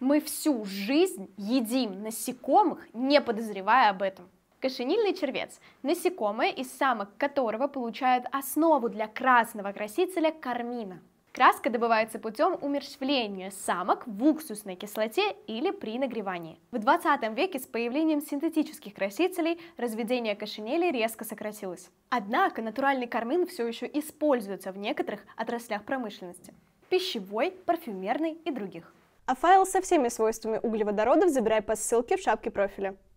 Мы всю жизнь едим насекомых, не подозревая об этом. Кошенильный червец – насекомое, из самок которого получают основу для красного красителя кармина. Краска добывается путем умерщвления самок в уксусной кислоте или при нагревании. В 20 веке с появлением синтетических красителей разведение кошенилей резко сократилось. Однако натуральный кармин все еще используется в некоторых отраслях промышленности – пищевой, парфюмерной и других. А файл со всеми свойствами углеводородов забирай по ссылке в шапке профиля.